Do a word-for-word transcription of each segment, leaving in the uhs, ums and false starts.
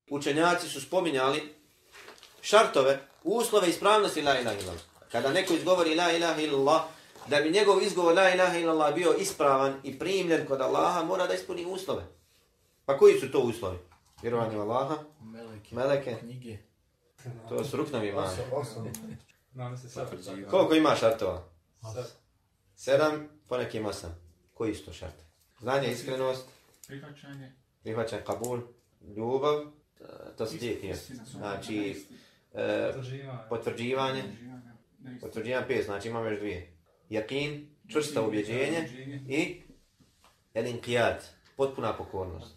učenjaci su spominjali šartove, uslove ispravnosti la ilaha illallah. Kada neko izgovori la ilaha illallah, da bi njegov izgovor la ilaha illallah bio ispravan i primljen kod Allaha, mora da ispuni uslove. Pa koji su to uslovi? Vjerovanje u Allaha, meleke, meleke, knjige. To su ruknovi imani. Potvrđivanje. Koliko ima šartova? Osam. Sedam, poneki osam. Koji su to šarte? Znanje, iskrenost, Prihvaćanje. prihvaćanje, kabul, ljubav, to su dvije tije. Znači, e, potvrđivanje, potvrđivanje pet, znači imamo još dvije. Jakin, čvrsto ubjeđenje i el-inqiyad, potpuna pokornost.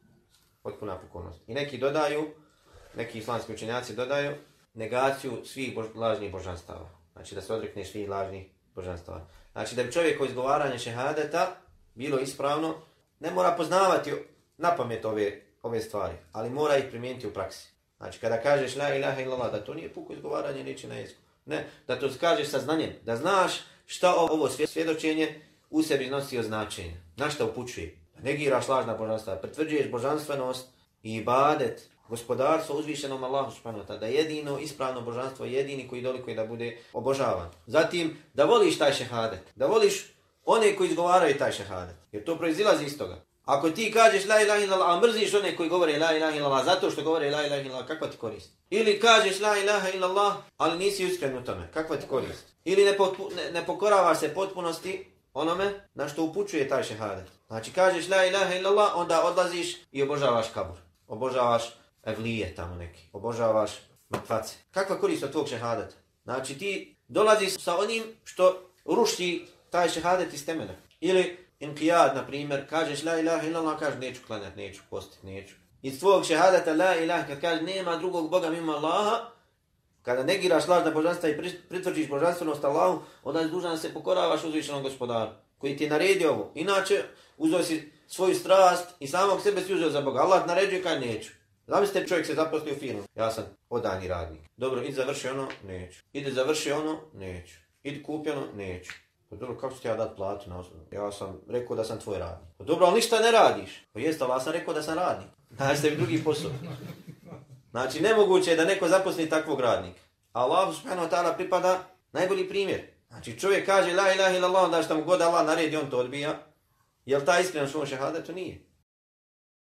Potpuna pokornost. I neki dodaju, neki islamski učenjaci dodaju negaciju svih bož, lažnih božanstava. Znači da se odrekne svih lažnih božanstava. Znači da bi čovjek koji izgovaranje šehadeta bilo ispravno, ne mora poznavati na pamet ove, ove stvari, ali mora ih primijeniti u praksi. Znači kada kažeš la ilaha illallah, da to nije puko izgovaranje riječi na jeziku. Ne, da to kažeš sa znanjem, da znaš šta ovo svjedočenje u sebi nosi značenje, na šta upućuje. Da negiraš lažna božanstva, potvrđuješ božanstvenost i ibadet, gospodarstvo uzvišenom Allahu subhanahu wa ta'ala, da jedino ispravno božanstvo je jedini koji dolikuje da bude obožavan. Zatim, da voliš taj šehadet, da voliš one koji izgovaraju taj šehadet, jer to proizilazi iz toga. Ako ti kažeš la ilaha illallah, a mrziš one koji govore la ilaha illallah zato što govore la ilaha illallah, kakva ti korist? Ili kažeš la ilaha illallah, ali nisi iskren u tome, kakva ti korist? Ili ne, potpu, ne, ne pokoravaš se potpunosti onome na što upućuje taj šehadet. Znači kažeš la ilaha illallah, onda odlaziš i obožavaš kabur, obožavaš evlije tamo neki, obožavaš mrtvace. Kakva korist od tvog šehadeta? Znači ti dolaziš sa onim što ruši taj šehadet iz temelja. Ili inqiyad, na primjer, kažeš la ilaha illallah, kažeš neću klanjati, neću postiti, neću. Iz tvog šehadeta la ilaha, kad kažeš nema drugog Boga mimo Allaha, kada negiraš lažna božanstva i pritvrđiš božanstvenost Allahu, onda je dužan da se pokoravaš uzvišenom gospodaru, koji ti je naredio ovo. Inače, uzeo si svoju strast i samog sebe si uzeo za Boga. Allah naređuje kaj neću. Zamislite, čovjek se zaposlio u firmu. Ja sam odani radnik. Dobro, idi završi ono, neću. Idi završi ono, neću. Idi kupi ono, neću. Pa dobro, kako ću ti ja dati platu na osnovu? Ja sam rekao da sam tvoj radnik. Pa dobro, ali ništa ne radiš. Pa jeste, ali ja sam rekao da sam radnik. Znači tebi drugi posao. Znači, nemoguće je da neko zaposli takvog radnika. A Allahu subhanahu wa ta'ala pripada najbolji primjer. Znači, čovjek kaže la ilaha illallah, onda što mu god Allah naredi, on to odbija. Jel ta iskrena što šehadetu? Nije.